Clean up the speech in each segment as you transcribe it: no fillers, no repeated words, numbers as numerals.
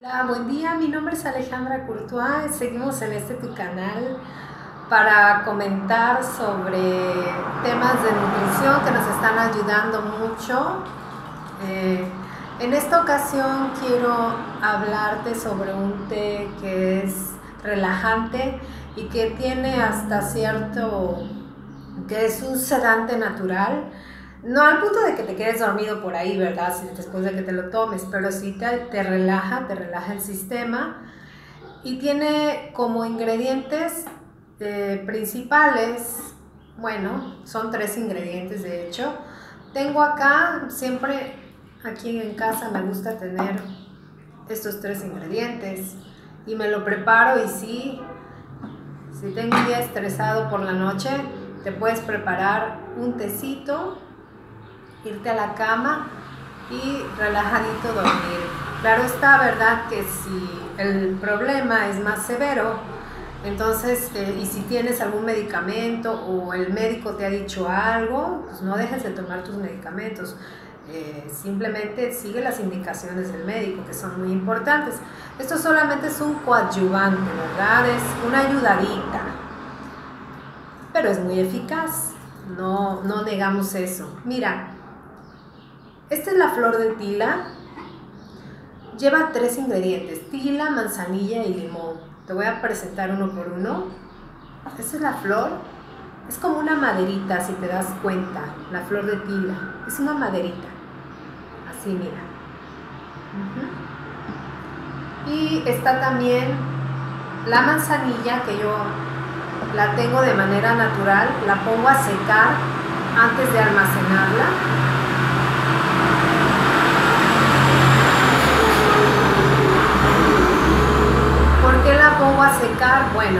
Hola, buen día, mi nombre es Alejandra Courtois, seguimos en tu canal para comentar sobre temas de nutrición que nos están ayudando mucho. Eh, en esta ocasión quiero hablarte sobre un té que es relajante y que tiene hasta cierto, que es un sedante natural. No al punto de que te quedes dormido por ahí, ¿verdad? Después de que te lo tomes, pero sí te relaja el sistema y tiene como ingredientes principales, bueno, son 3 ingredientes de hecho. Tengo acá, siempre aquí en casa me gusta tener estos 3 ingredientes y me lo preparo y sí, si tengo un día estresado por la noche, te puedes preparar un tecito, irte a la cama y relajadito dormir. Claro está, ¿verdad? Que si el problema es más severo, entonces, y si tienes algún medicamento o el médico te ha dicho algo, pues no dejes de tomar tus medicamentos. Simplemente sigue las indicaciones del médico, que son muy importantes. Esto solamente es un coadyuvante, ¿verdad? Es una ayudadita, pero es muy eficaz. No negamos eso. Mira, esta es la flor de tila. Lleva 3 ingredientes: tila, manzanilla y limón. Te voy a presentar uno por uno. Esta es la flor. Es como una maderita, si te das cuenta. La flor de tila es una maderita. Así, mira. Y está también la manzanilla, que yo la tengo de manera natural. La pongo a secar antes de almacenarla. ¿Por qué la pongo a secar? Bueno,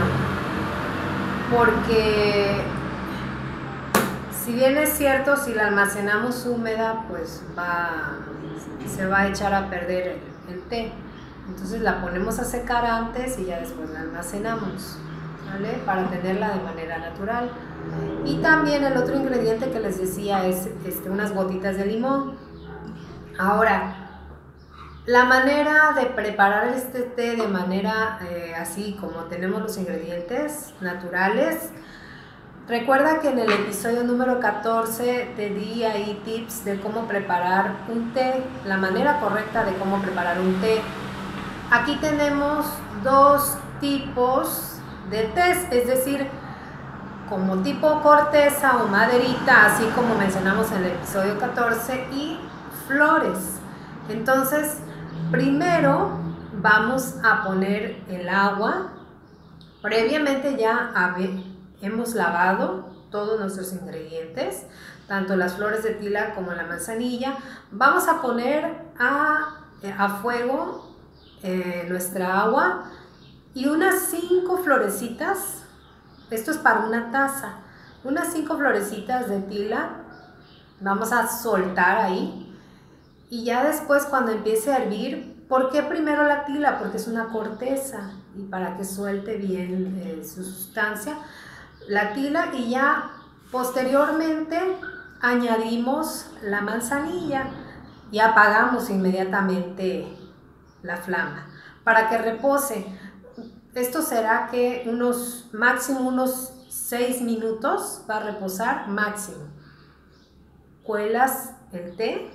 porque si bien es cierto, si la almacenamos húmeda, pues se va a echar a perder el té. Entonces la ponemos a secar antes y ya después la almacenamos, ¿vale? Para tenerla de manera natural. Y también el otro ingrediente que les decía es unas gotitas de limón. Ahora, la manera de preparar este té de manera así como tenemos los ingredientes naturales. Recuerda que en el episodio número 14 te di ahí tips de cómo preparar un té, la manera correcta de cómo preparar un té. Aquí tenemos 2 tipos de tés, es decir, como tipo corteza o maderita, así como mencionamos en el episodio 14, y flores. Entonces, primero vamos a poner el agua. Previamente ya hemos lavado todos nuestros ingredientes, tanto las flores de tila como la manzanilla. Vamos a poner a fuego nuestra agua y unas 5 florecitas. Esto es para una taza. Unas 5 florecitas de tila vamos a soltar ahí. Y ya después, cuando empiece a hervir, ¿por qué primero la tila? Porque es una corteza y para que suelte bien su sustancia, la tila, y ya posteriormente añadimos la manzanilla y apagamos inmediatamente la flama para que repose. Esto será que máximo unos 6 minutos va a reposar máximo. Cuelas el té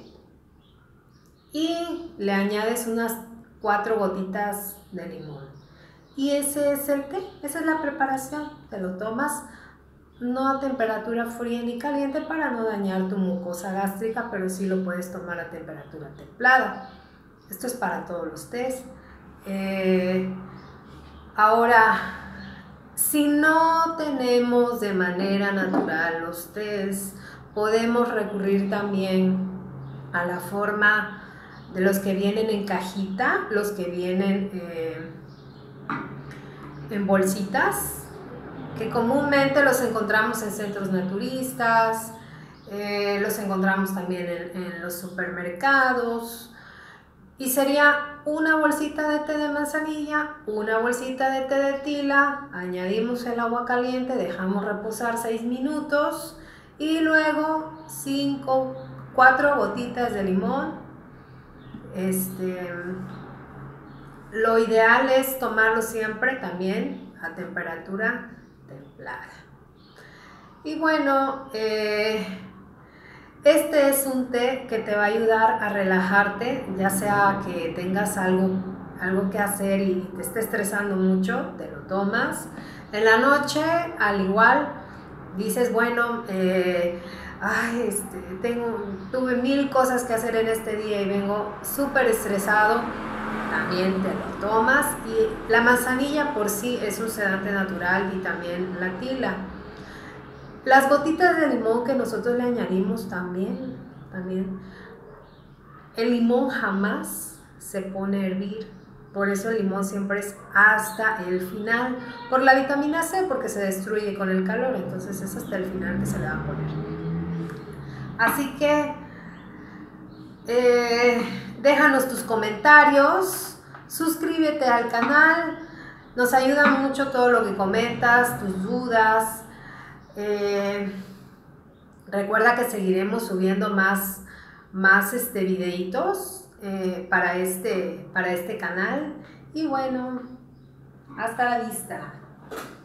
y le añades unas 4 gotitas de limón. Y ese es el té, esa es la preparación. Te lo tomas no a temperatura fría ni caliente para no dañar tu mucosa gástrica, pero sí lo puedes tomar a temperatura templada. Esto es para todos los tés. Ahora, si no tenemos de manera natural los tés, podemos recurrir también a la forma de los que vienen en cajita, los que vienen en bolsitas, que comúnmente los encontramos en centros naturistas, los encontramos también en los supermercados. Y sería una bolsita de té de manzanilla, una bolsita de té de tila, añadimos el agua caliente, dejamos reposar 6 minutos y luego 4 gotitas de limón, Lo ideal es tomarlo siempre también a temperatura templada. Y bueno, este es un té que te va a ayudar a relajarte, ya sea que tengas algo que hacer y te esté estresando mucho, te lo tomas. En la noche, al igual, dices, bueno, tuve 1000 cosas que hacer en este día y vengo súper estresado, también te lo tomas. Y la manzanilla por sí es un sedante natural y también la tila. Las gotitas de limón que nosotros le añadimos también. El limón jamás se pone a hervir, por eso el limón siempre es hasta el final. Por la vitamina C, porque se destruye con el calor, entonces es hasta el final que se le va a poner. Así que déjanos tus comentarios, suscríbete al canal, nos ayuda mucho todo lo que comentas, tus dudas. Recuerda que seguiremos subiendo más videitos para este canal. Y bueno, hasta la vista.